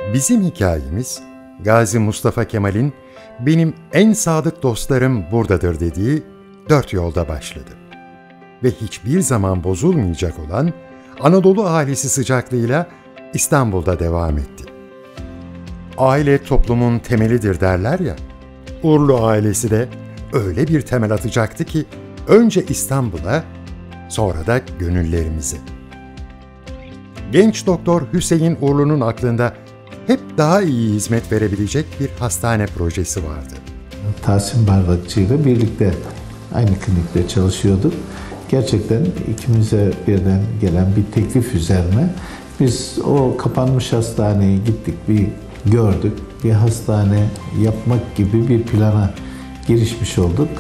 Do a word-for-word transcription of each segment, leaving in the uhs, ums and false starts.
Bizim hikayemiz, Gazi Mustafa Kemal'in "Benim en sadık dostlarım buradadır" dediği dört yolda başladı. Ve hiçbir zaman bozulmayacak olan Anadolu ailesi sıcaklığıyla İstanbul'da devam etti. Aile toplumun temelidir derler ya, Uğurlu ailesi de öyle bir temel atacaktı ki önce İstanbul'a, sonra da gönüllerimize. Genç doktor Hüseyin Uğurlu'nun aklında hep daha iyi hizmet verebilecek bir hastane projesi vardı. Tahsin Bardakçı ile birlikte aynı klinikte çalışıyorduk. Gerçekten ikimize birden gelen bir teklif üzerine biz o kapanmış hastaneye gittik, bir gördük. Bir hastane yapmak gibi bir plana girişmiş olduk.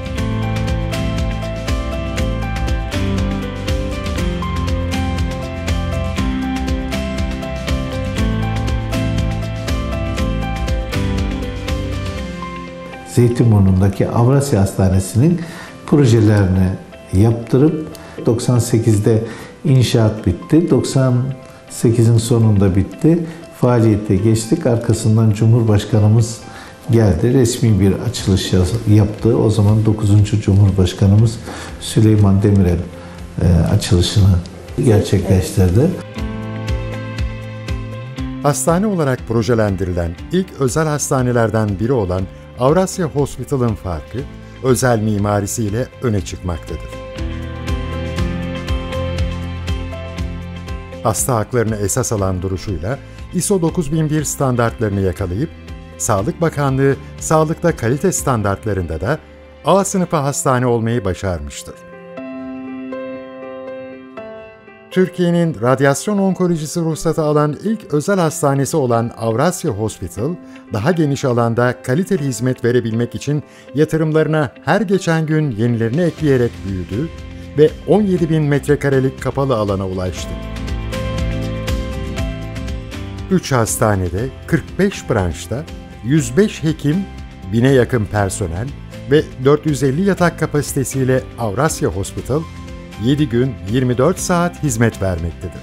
Zeytinburnu'ndaki Avrasya Hastanesi'nin projelerini yaptırıp doksan sekizde inşaat bitti. doksan sekizin sonunda bitti. Faaliyete geçtik. Arkasından Cumhurbaşkanımız geldi. Resmi bir açılış yaptı. O zaman dokuzuncu Cumhurbaşkanımız Süleyman Demirel açılışını gerçekleştirdi. Hastane olarak projelendirilen ilk özel hastanelerden biri olan Avrasya Hospital'ın farkı, özel mimarisiyle öne çıkmaktadır. Hasta haklarını esas alan duruşuyla I S O dokuz bin bir standartlarını yakalayıp, Sağlık Bakanlığı sağlıkta kalite standartlarında da A sınıfı hastane olmayı başarmıştır. Türkiye'nin radyasyon onkolojisi ruhsatı alan ilk özel hastanesi olan Avrasya Hospital, daha geniş alanda kaliteli hizmet verebilmek için yatırımlarına her geçen gün yenilerini ekleyerek büyüdü ve on yedi bin metrekarelik kapalı alana ulaştı. üç hastanede, kırk beş branşta, yüz beş hekim, bine yakın personel ve dört yüz elli yatak kapasitesiyle Avrasya Hospital, yedi gün yirmi dört saat hizmet vermektedir.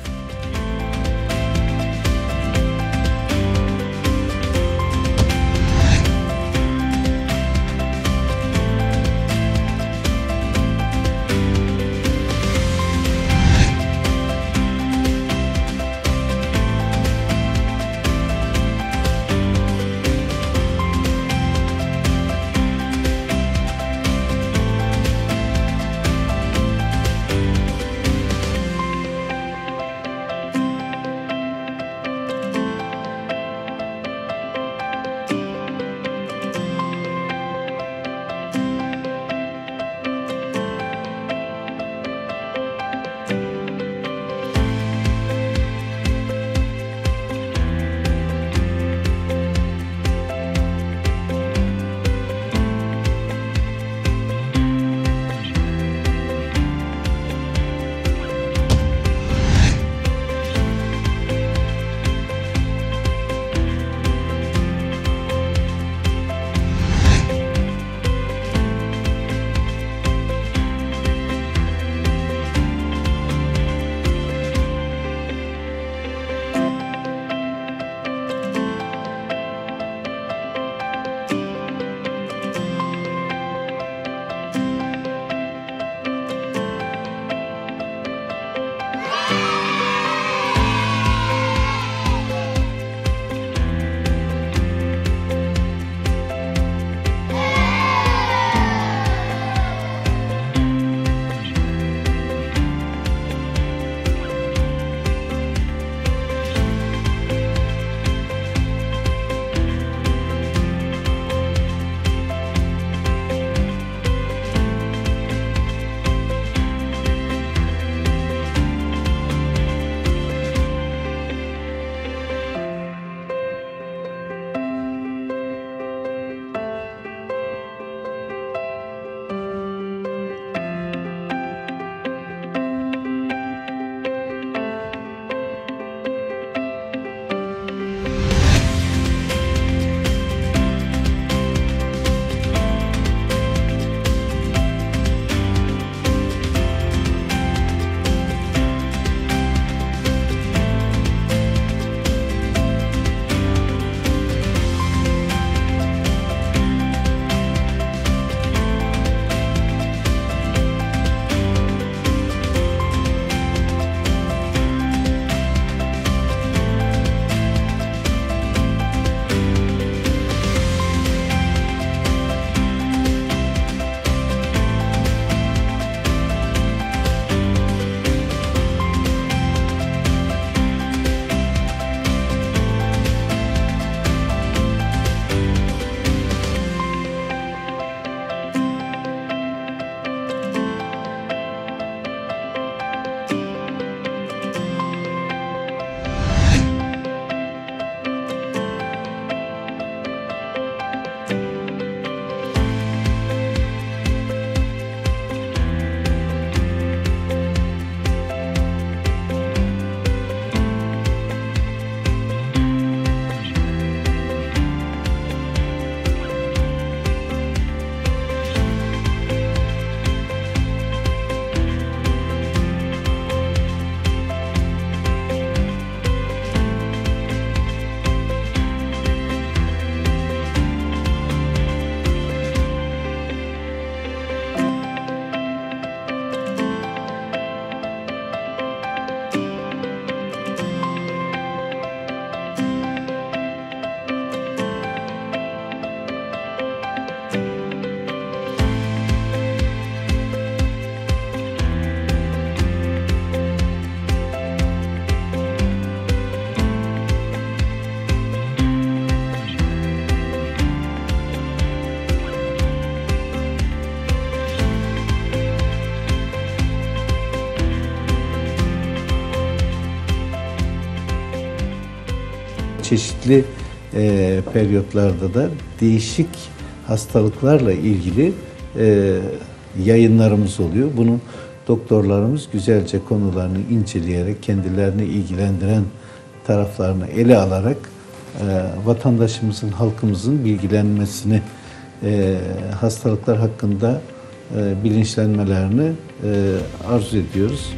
çeşitli e, periyotlarda da değişik hastalıklarla ilgili e, yayınlarımız oluyor. Bunu doktorlarımız güzelce konularını inceleyerek, kendilerini ilgilendiren taraflarını ele alarak e, vatandaşımızın, halkımızın bilgilenmesini, e, hastalıklar hakkında e, bilinçlenmelerini e, arzu ediyoruz.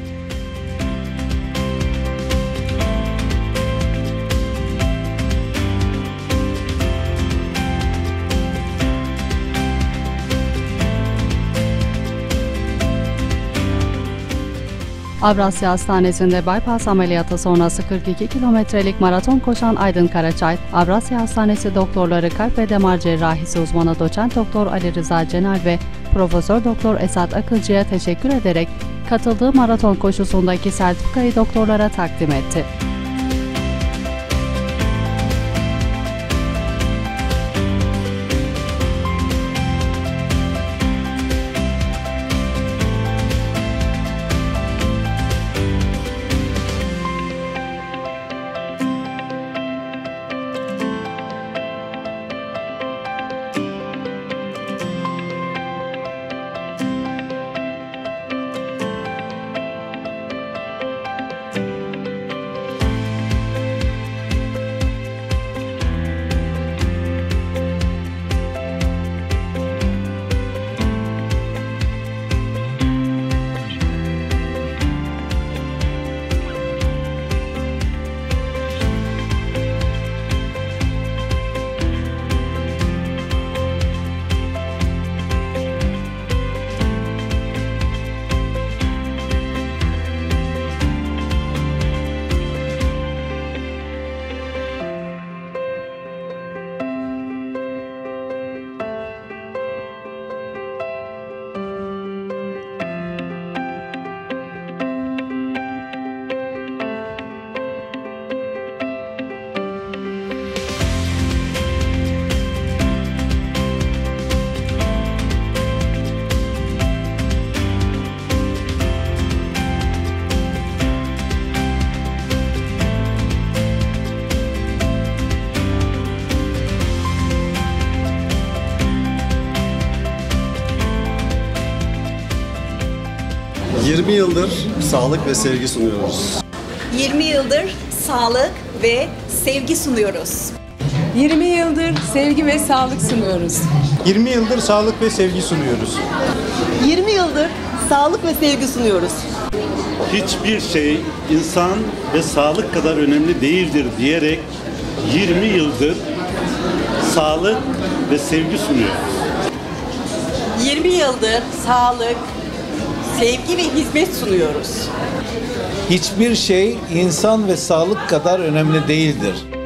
Avrasya Hastanesi'nde bypass ameliyatı sonrası kırk iki kilometrelik maraton koşan Aydın Karaçay, Avrasya Hastanesi doktorları kalp ve damar cerrahisi uzmanı doçent doktor Ali Rıza Cenal ve Profesör Doktor Esat Akılcı'ya teşekkür ederek katıldığı maraton koşusundaki sertifikayı doktorlara takdim etti. yirmi yıldır sağlık ve sevgi sunuyoruz. yirmi yıldır sağlık ve sevgi sunuyoruz. yirmi yıldır sevgi ve sağlık sunuyoruz. yirmi yıldır sağlık ve sevgi sunuyoruz. yirmi yıldır sağlık ve sevgi sunuyoruz. Hiçbir şey insan ve sağlık kadar önemli değildir diyerek yirmi yıldır sağlık ve sevgi sunuyoruz. yirmi yıldır sağlık, sevgi ve hizmet sunuyoruz. Hiçbir şey insan ve sağlık kadar önemli değildir.